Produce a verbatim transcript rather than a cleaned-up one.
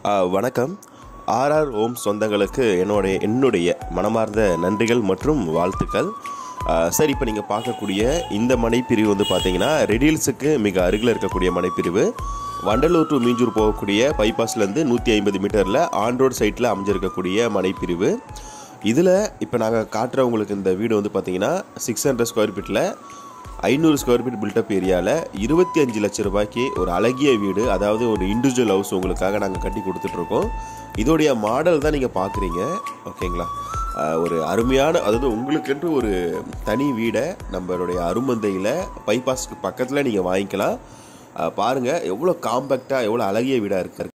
ஆ, வணக்கம். RR Holmes சொந்தங்களுக்கு என்னுடைய என்னுடைய மனமார்ந்த நன்றிகள் மற்றும் வாழ்த்துக்கள். ஆ, சரி, இப்போ நீங்கள் பார்க்கக்கூடிய இந்த மனைப்பிரிவு வந்து பார்த்தீங்கன்னா ரெடில்ஸுக்கு மிக அருகில் இருக்கக்கூடிய மனைப்பிரிவு. வண்டலூர் டு மீஞ்சூர் போகக்கூடிய பைபாஸ்லேருந்து நூற்றி ஐம்பது மீட்டரில் ஆன் ரோட் சைட்டில் அமைஞ்சிருக்கக்கூடிய மனைப்பிரிவு. இதில் இப்போ நாங்கள் காட்டுறவங்களுக்கு இந்த வீடு வந்து பார்த்தீங்கன்னா சிக்ஸ் ஹண்ட்ரட் ஸ்கொயர் ஃபீட்டில் ஐநூறு ஸ்கொயர் ஃபீட் பில்டப் ஏரியாவில் இருபத்தி அஞ்சு லட்ச ரூபாய்க்கு ஒரு அழகிய வீடு, அதாவது ஒரு இண்டிவிஜுவல் ஹவுஸ் உங்களுக்காக நாங்கள் கட்டி கொடுத்துட்ருக்கோம். இதோடைய மாடல் தான் நீங்கள் பார்க்குறீங்க. ஓகேங்களா? ஒரு அருமையான, அதாவது உங்களுக்கென்று ஒரு தனி வீடை நம்மளுடைய அருமந்தையில் பைபாஸ்க்கு பக்கத்தில் நீங்கள் வாங்கிக்கலாம். பாருங்கள் எவ்வளோ காம்பேக்டாக, எவ்வளோ அழகிய வீடாக இருக்குது.